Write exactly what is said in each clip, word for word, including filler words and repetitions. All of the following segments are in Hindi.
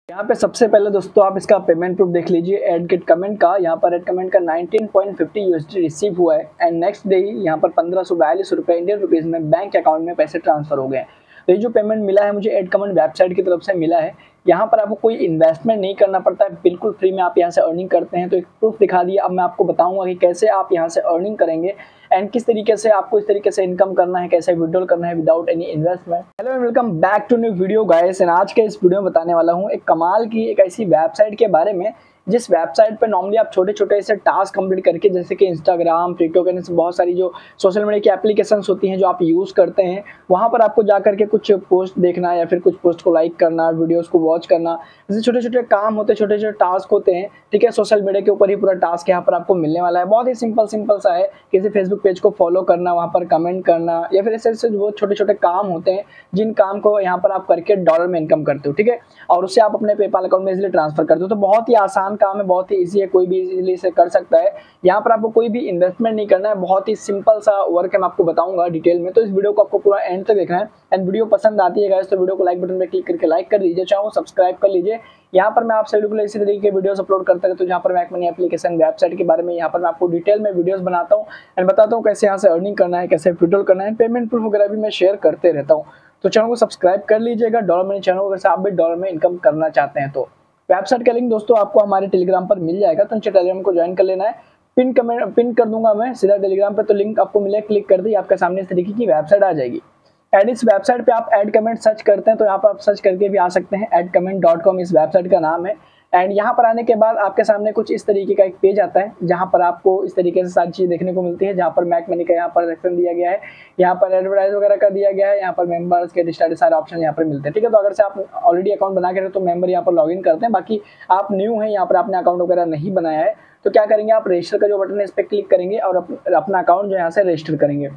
यहाँ पे सबसे पहले दोस्तों आप इसका पेमेंट प्रूफ देख लीजिए एड गेट कमेंट का। यहाँ पर एड कमेंट का nineteen point fifty USD receive हुआ है एंड नेक्स्ट डे ही यहाँ पर पंद्रह सौ बयालीस रुपये इंडियन रुपीज़ में बैंक अकाउंट में पैसे ट्रांसफर हो गए हैं। तो ये जो पेमेंट मिला है मुझे एड कमेंट वेबसाइट की तरफ से मिला है। यहाँ पर आपको कोई इन्वेस्टमेंट नहीं करना पड़ता है, बिल्कुल फ्री में आप यहाँ से अर्निंग करते हैं। तो एक प्रूफ दिखा दिया, अब मैं आपको बताऊंगा कि कैसे आप यहाँ से अर्निंग करेंगे एंड किस तरीके से आपको इस तरीके से इनकम करना है, कैसे विड्रॉल करना है without any investment. Hello and welcome back to new video guys. And आज के इस वीडियो में बताने वाला हूँ एक कमाल की एक ऐसी वेबसाइट के बारे में जिस वेबसाइट पर नॉर्मली आप छोटे छोटे ऐसे टास्क कंप्लीट करके, जैसे कि इंस्टाग्राम, टिकटॉक ऐसे बहुत सारी जो सोशल मीडिया की एप्लीकेशंस होती हैं जो आप यूज़ करते हैं, वहाँ पर आपको जा करके कुछ पोस्ट देखना या फिर कुछ पोस्ट को लाइक करना, वीडियोस को वॉच करना, जैसे छोटे छोटे काम होते हैं, छोटे छोटे टास्क होते हैं। ठीक है, सोशल मीडिया के ऊपर ही पूरा टास्क यहाँ पर आपको मिलने वाला है। बहुत ही सिंपल सिंपल सा है, किसी फेसबुक पेज को फॉलो करना, वहाँ पर कमेंट करना या फिर ऐसे ऐसे बहुत छोटे छोटे काम होते हैं जिन काम को यहाँ पर आप करके डॉलर में इनकम करते हो। ठीक है, और उससे आप अपने पेपाल अकाउंट में इजीली ट्रांसफर करते हो। तो बहुत ही आसान काम है, बहुत ही ईजी है, कोई भी इजीली इसे कर सकता है। यहाँ पर आपको कोई भी इन्वेस्टमेंट नहीं करना है, बहुत ही सिंपल सा वर्क है, मैं आपको बताऊंगा डिटेल में। तो इस वीडियो को आपको पूरा एंड तक देखना है एंड वीडियो पसंद आती है गाइस तो वीडियो को लाइक बटन पे क्लिक करके लाइक कर दीजिए, चाहो सब्सक्राइब कर लीजिए। यहाँ पर मैं आप सभी लोगों इसी तरीके के वीडियोस अपलोड करता रहता हूँ, जहाँ पर मैं मनी एप्लीकेशन वेबसाइट के बारे में यहाँ पर मैं आपको डिटेल में वीडियोस बनाता हूँ एंड बताता हूँ कैसे यहाँ से अर्निंग करना है, कैसे विड्रॉल करना है, पेमेंट प्रूफ वगैरह भी मैं शेयर करते रहता हूँ। तो चैनल को सब्सक्राइब कर लीजिएगा डॉलर मनी चैनल को, अगर आप भी डॉलर में इनकम करना चाहते हैं। तो वेबसाइट का लिंक दोस्तों आपको हमारे टेलीग्राम पर मिल जाएगा, तो नीचे टेलीग्राम को ज्वाइन कर लेना है। पिन कमेंट पिन कर दूंगा मैं सीधा टेलीग्राम पर, तो लिंक आपको मिले, क्लिक कर दी, आपके सामने इस तरीके की वेबसाइट आ जाएगी। एंड इस वेबसाइट पे आप एड कमेंट सर्च करते हैं तो यहाँ पर आप सर्च करके भी आ सकते हैं, एड कमेंट डॉट कॉम इस वेबसाइट का नाम है। एंड यहाँ पर आने के बाद आपके सामने कुछ इस तरीके का एक पेज आता है जहाँ पर आपको इस तरीके से सारी चीज़ देखने को मिलती है, जहाँ पर मैक मनी का यहाँ पर सेक्शन दिया गया है, यहाँ पर एडवर्टाइज वगैरह का दिया गया है, यहाँ पर मेंबर्स के स्टार्ट सारे ऑप्शन यहाँ पर मिलते हैं। ठीक है, तो अगर से आप ऑलरेडी अकाउंट बना के रहे तो मेंबर यहाँ पर लॉग इन करते हैं, बाकी आप न्यू हैं, यहाँ पर आपने अकाउंट वगैरह नहीं बनाया है तो क्या करेंगे, आप रजिस्टर का जो बटन है इस पर क्लिक करेंगे और अपना अकाउंट जो यहाँ से रजिस्टर करेंगे।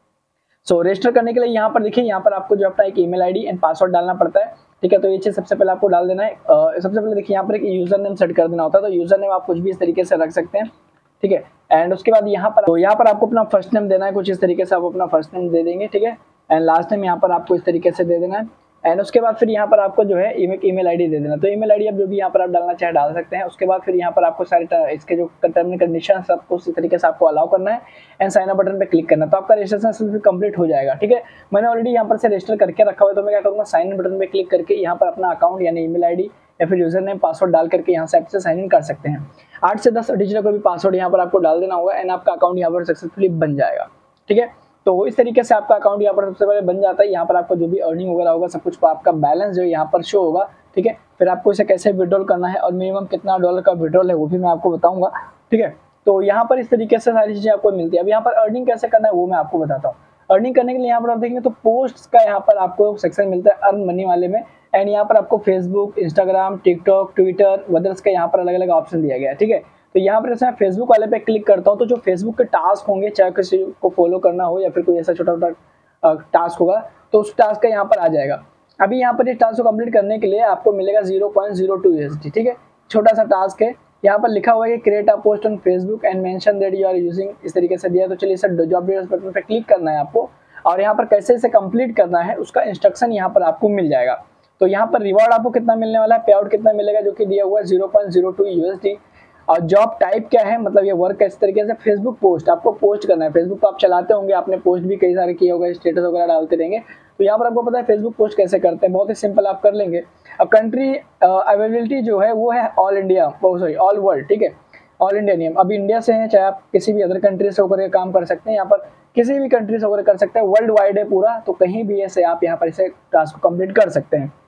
सो so, रजिस्टर करने के लिए यहाँ पर देखिए, यहाँ पर आपको जो अपना एक ईमेल आईडी एंड पासवर्ड डालना पड़ता है। ठीक है, तो ये चीज़ सबसे पहले आपको डाल देना है। uh, सबसे पहले देखिए यहाँ पर एक यूजर नेम सेट कर देना होता है, तो यूजर नेम आप कुछ भी इस तरीके से रख सकते हैं। ठीक है, एंड उसके बाद यहाँ पर तो यहाँ पर आपको अपना फर्स्ट नेम देना है, कुछ इस तरीके से आप अपना फर्स्ट नेम दे देंगे। ठीक है, एंड लास्ट नेम यहाँ पर आपको इस तरीके से दे देना है। एंड उसके बाद फिर यहाँ पर आपको जो है ईमेल आईडी दे देना, तो ईमेल आईडी आप जो भी यहाँ पर आप डालना चाहे डाल सकते हैं। उसके बाद फिर यहाँ पर आपको सारे इसके जो टर्म एंड कंडीशन सबको उसी तरीके से आपको अलाउ करना है एंड साइन अप बटन पे क्लिक करना, तो आपका रजिस्ट्रेशन कंप्लीट हो जाएगा। ठीक है, मैंने ऑलरेडी यहाँ पर से रजिस्टर करके रखा हुआ है, तो मैं क्या करूँगा, साइन इन बटन पे क्लिक करके यहाँ पर अपना अकाउंट यानी ईमेल आईडी या फिर यूजर नेम पासवर्ड डाल करके यहाँ से आपसे साइन इन कर सकते हैं। आठ से दस डिजिट का भी पासवर्ड यहाँ पर आपको डाल देना होगा एंड आपका अकाउंट यहाँ पर सक्सेसफुली बन जाएगा। ठीक है, तो इस तरीके से आपका अकाउंट यहाँ पर सबसे पहले बन जाता है। यहाँ पर आपको जो भी अर्निंग वगैरह होगा सब कुछ आपका बैलेंस जो यहाँ पर शो होगा। ठीक है, फिर आपको इसे कैसे विड्रॉल करना है और मिनिमम कितना डॉलर का विड्रॉल है वो भी मैं आपको बताऊंगा। ठीक है, तो यहाँ पर इस तरीके से सारी चीज़ें आपको मिलती है। अब यहाँ पर अर्निंग कैसे करना है वो मैं आपको बताता हूँ। अर्निंग करने के लिए यहाँ पर आप देखेंगे तो पोस्ट का यहाँ पर आपको सेक्शन मिलता है अर्न मनी वाले में, एंड यहाँ पर आपको Facebook, Instagram, TikTok, Twitter others का यहाँ पर अलग अलग ऑप्शन दिया गया है। ठीक है, तो यहाँ पर जैसे मैं फेसबुक वाले पे क्लिक करता हूँ तो जो फेसबुक के टास्क होंगे, चाहे किसी को फॉलो करना हो या फिर कोई ऐसा छोटा छोटा टास्क होगा तो उस टास्क का यहाँ पर आ जाएगा। अभी यहाँ पर इस टास्क को कंप्लीट करने के लिए आपको मिलेगा zero point zero two USD. ठीक है, छोटा सा टास्क है। यहाँ पर लिखा हुआ है कि create a post on Facebook and mention that you are using, इस तरीके से दिया। तो चलिए सर जॉब डिटेल्स बटन पर क्लिक करना है आपको और यहाँ पर कैसे इसे कंप्लीट करना है उसका इंस्ट्रक्शन यहाँ पर आपको मिल जाएगा। तो यहाँ पर रिवॉर्ड आपको कितना मिलने वाला है, पे आउट कितना मिलेगा, जो कि दिया हुआ है zero point zero two USD. और जॉब टाइप क्या है, मतलब ये वर्क इस तरीके से फेसबुक पोस्ट आपको पोस्ट करना है। फेसबुक पर आप चलाते होंगे, आपने पोस्ट भी कई सारे किए होंगे, स्टेटस वगैरह डालते रहेंगे, तो यहाँ पर आपको पता है फेसबुक पोस्ट कैसे करते हैं, बहुत ही सिंपल आप कर लेंगे। अब कंट्री अवेलेबिलिटी जो है वो है all India, sorry all world. ठीक है, ऑल इंडिया नियम, अभी इंडिया से हैं, चाहे आप किसी भी अदर कंट्री से होकर काम कर सकते हैं, यहाँ पर किसी भी कंट्री से होकर कर सकते हैं, वर्ल्ड वाइड है पूरा, तो कहीं भी ऐसे आप यहाँ पर इसे टास्क को कंप्लीट कर सकते हैं।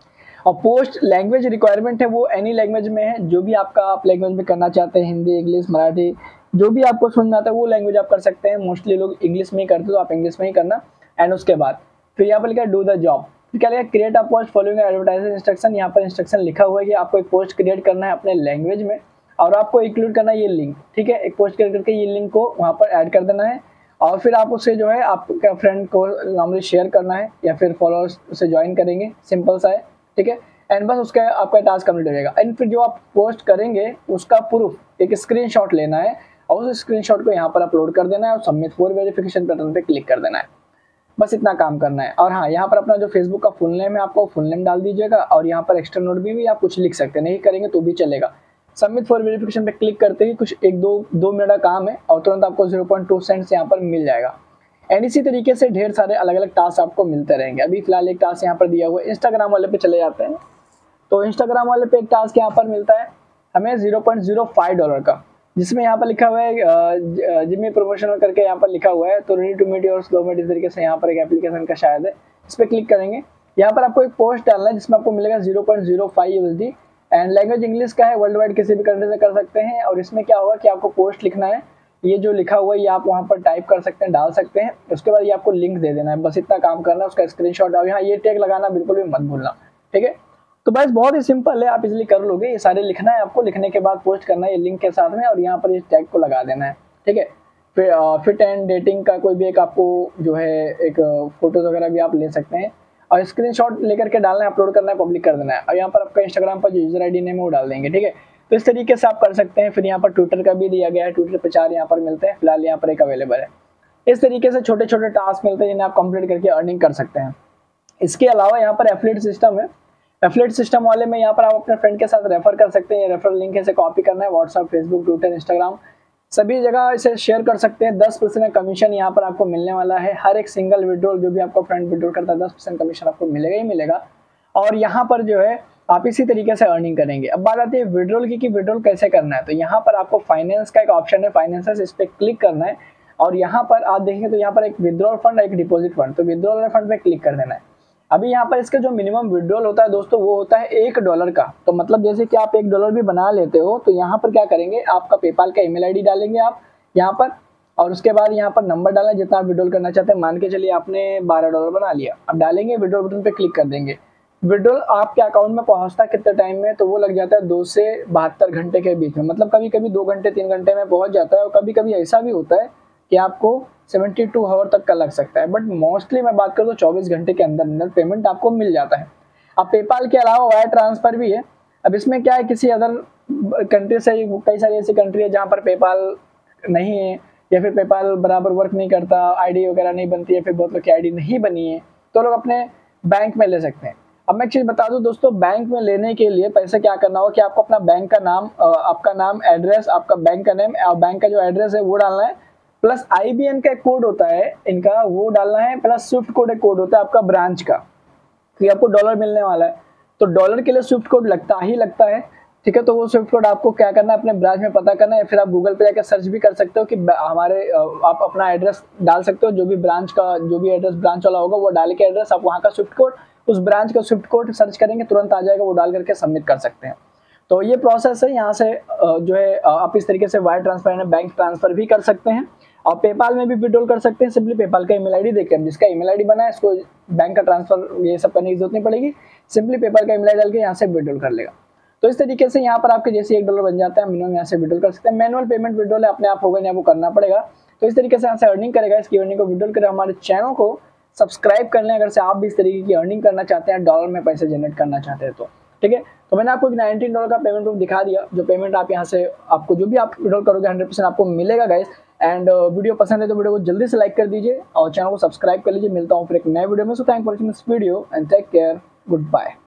और पोस्ट लैंग्वेज रिक्वायरमेंट है वो एनी लैंग्वेज में है, जो भी आपका आप लैंग्वेज में करना चाहते हैं, हिंदी, इंग्लिश, मराठी, जो भी आपको समझ में आता है वो लैंग्वेज आप कर सकते हैं। मोस्टली लोग इंग्लिश में ही करते हैं तो आप इंग्लिश में ही करना। एंड उसके बाद फिर यहाँ पर लिखा है डू द जॉब, क्या लिखा, create a post following advertising instruction. यहाँ पर इंस्ट्रक्शन लिखा हुआ है कि आपको एक पोस्ट क्रिएट करना है अपने लैंग्वेज में और आपको इंक्लूड करना है ये लिंक। ठीक है, एक पोस्ट क्रिएट करके ये लिंक को वहाँ पर ऐड कर देना है और फिर आप उससे जो है आपके फ्रेंड को नॉर्मली शेयर करना है या फिर फॉलोअर्स उसे ज्वाइन करेंगे, सिंपल सा है। ठीक है, एंड बस उसका आपका टास्क कंप्लीट हो जाएगा। एंड फिर जो आप पोस्ट करेंगे उसका प्रूफ एक स्क्रीनशॉट लेना है और उस स्क्रीनशॉट को यहाँ पर अपलोड कर देना है और सबमिट फॉर वेरिफिकेशन बटन पे क्लिक कर देना है। बस इतना काम करना है। और हाँ, यहाँ पर अपना जो फेसबुक का फुल नेम है आपको फुल नेम डाल दीजिएगा और यहाँ पर एक्स्ट्रा नोट भी, भी आप कुछ लिख सकते हैं, नहीं करेंगे तो भी चलेगा। सबमिट फॉर वेरिफिकेशन पे क्लिक करते ही कुछ एक दो दो मिनट का काम है और तुरंत आपको ज़ीरो पॉइंट टू सेंट्स यहाँ पर मिल जाएगा। एंड इसी तरीके से ढेर सारे अलग अलग टास्क आपको मिलते रहेंगे। अभी फिलहाल एक टास्क यहाँ पर दिया हुआ है, इंस्टाग्राम वाले पे चले जाते हैं। तो इंस्टाग्राम वाले पे एक टास्क यहाँ पर मिलता है हमें zero point zero five dollar का, जिसमें यहाँ पर लिखा हुआ है जिम्मी प्रमोशनल करके यहाँ पर लिखा हुआ है। तो ready to meet your government इस तरीके से यहाँ पर एक एप्लीकेशन का शायद है, इस पर क्लिक करेंगे। यहाँ पर आपको एक पोस्ट डालना है जिसमें आपको मिलेगा zero point zero five USD and language English का है, वर्ल्ड वाइड किसी भी कंट्री से कर सकते हैं। और इसमें क्या होगा कि आपको पोस्ट लिखना है, ये जो लिखा हुआ है ये आप वहाँ पर टाइप कर सकते हैं, डाल सकते हैं। उसके बाद ये आपको लिंक दे देना है, बस इतना काम करना है। उसका स्क्रीनशॉट और यहाँ ये टैग लगाना बिल्कुल भी मत भूलना, ठीक है। तो बस बहुत ही सिंपल है, आप इजीली कर लोगे। ये सारे लिखना है आपको, लिखने के बाद पोस्ट करना है ये लिंक के साथ में और यहाँ पर इस टैग को लगा देना है, ठीक है। फिर फिट एंड डेटिंग का कोई भी एक आपको जो है एक फोटोज वगैरह भी आप ले सकते हैं और स्क्रीनशॉट लेकर के डालना है, अपलोड करना है, पब्लिक कर देना है। और यहाँ पर आपका इंस्टाग्राम पर जो यूजर आई डी नेम है वो डाल देंगे, ठीक है। तो इस तरीके से आप कर सकते हैं। फिर यहाँ पर ट्विटर का भी दिया गया है, ट्विटर पे चार यहाँ पर मिलते हैं, फिलहाल यहाँ पर एक अवेलेबल है। इस तरीके से छोटे छोटे टास्क मिलते हैं जिन्हें आप कंप्लीट करके अर्निंग कर सकते हैं। इसके अलावा यहाँ पर एफिलिएट सिस्टम है। एफिलिएट सिस्टम वाले में यहाँ पर आप अपने फ्रेंड के साथ रेफर कर सकते हैं। रेफरल लिंक इसे कॉपी करना है, व्हाट्सएप, फेसबुक, ट्विटर, इंस्टाग्राम सभी जगह इसे शेयर कर सकते हैं। दस परसेंट कमीशन यहाँ पर आपको मिलने वाला है। हर एक सिंगल विड्रॉल जो भी आपका फ्रेंड विड्रॉल करता है दस परसेंट कमीशन आपको मिलेगा ही मिलेगा। और यहाँ पर जो है आप इसी तरीके से अर्निंग करेंगे। अब बात आती है विड्रॉल की कि विड्रॉल कैसे करना है। तो यहाँ पर आपको फाइनेंस का एक ऑप्शन है, फाइनेंस, इस पर क्लिक करना है और यहाँ पर आप देखेंगे तो यहाँ पर एक विड्रॉल फंड, एक डिपॉजिट फंड। तो विड्रॉल फंड पे क्लिक कर देना है। अभी यहाँ पर इसका जो मिनिमम विड्रॉल होता है दोस्तों वो होता है एक डॉलर का। तो मतलब जैसे कि आप एक डॉलर भी बना लेते हो तो यहाँ पर क्या करेंगे, आपका पेपाल का ईमेल आईडी डालेंगे आप यहाँ पर और उसके बाद यहाँ पर नंबर डालें जितना आप विड्रॉल करना चाहते हैं। मान के चलिए आपने बारह डॉलर बना लिया, अब डालेंगे विड्रॉल बटन पे क्लिक कर देंगे। विड्रॉल आपके अकाउंट में पहुँचता कितने टाइम में, तो वो लग जाता है दो से बहत्तर घंटे के बीच में। मतलब कभी कभी दो घंटे तीन घंटे में पहुँच जाता है और कभी कभी ऐसा भी होता है कि आपको बहत्तर आवर तक का लग सकता है। बट मोस्टली मैं बात करूँ तो चौबीस घंटे के अंदर अंदर पेमेंट आपको मिल जाता है। अब पेपाल के अलावा वायर ट्रांसफ़र भी है। अब इसमें क्या है, किसी अदर कंट्री से, कई सारी ऐसी कंट्री है जहाँ पर पेपाल नहीं है या फिर पेपाल बराबर वर्क नहीं करता, आईडी वगैरह नहीं बनती है, फिर बहुत लोग की आईडी नहीं बनी है, तो लोग अपने बैंक में ले सकते हैं। अब मैं एक चीज़ बता दूं दोस्तों, बैंक में लेने के लिए पैसे क्या करना होगा कि आपको अपना बैंक का नाम, आपका नाम, एड्रेस, आपका बैंक का नेम और बैंक का जो एड्रेस है वो डालना है, प्लस आईबीएन का एक कोड होता है इनका वो डालना है, प्लस स्विफ्ट कोड एक कोड होता है आपका ब्रांच का, कि आपको डॉलर मिलने वाला है। तो डॉलर के लिए स्विफ्ट कोड लगता ही लगता है, ठीक है। तो वो स्विफ्ट कोड आपको क्या करना है, अपने ब्रांच में पता करना है। फिर आप गूगल पे जाकर सर्च भी कर सकते हो कि हमारे, आप अपना एड्रेस डाल सकते हो, जो भी ब्रांच का जो भी एड्रेस ब्रांच वाला होगा वो डाल के एड्रेस, आप वहाँ का स्विफ्ट कोड, उस ब्रांच का स्विफ्ट कोड सर्च करेंगे तुरंत आ जाएगा, वो डाल करके सबमिट कर सकते हैं। तो ये प्रोसेस है। यहाँ से जो है आप इस तरीके से वायर ट्रांसफर, बैंक ट्रांसफर भी कर सकते हैं और पेपाल में भी विड्रॉल कर सकते हैं। सिंपली पेपाल का ईमेल आईडी देकर, जिसका ईमेल आईडी बना है इसको बैंक का ट्रांसफर ये सब करने की जरूरत नहीं पड़ेगी, सिंपली पेपाल का ईमेल आईडी डाल के यहाँ से विड्रॉल कर लेगा। तो इस तरीके से यहाँ पर आपके जैसे एक डॉलर बन जाता है, मिनिमम यहाँ से विड्रॉल कर सकते हैं। मैनुअल पेमेंट विड्रॉल है, अपने आप होगा नहीं, आपको करना पड़ेगा। तो इस तरीके से यहाँ से अर्निंग करेगा। इसकी अर्निंग को विड्रॉल करें, हमारे चैनल को सब्सक्राइब कर लें अगर से आप भी इस तरीके की अर्निंग करना चाहते हैं, डॉलर में पैसे जनरेट करना चाहते हैं तो, ठीक है। तो मैंने आपको नाइनटीन डॉलर का पेमेंट प्रूफ दिखा दिया, जो पेमेंट आप यहाँ से आपको जो भी आप विड्रॉल करोगे हंड्रेड परसेंट आपको मिलेगा गाइस। एंड वीडियो पसंद है तो वीडियो को जल्दी से लाइक कर दीजिए और चैनल को सब्सक्राइब कर लीजिए। मिलता हूँ फिर एक नए वीडियो में। So thank for watching this video and take care, good bye.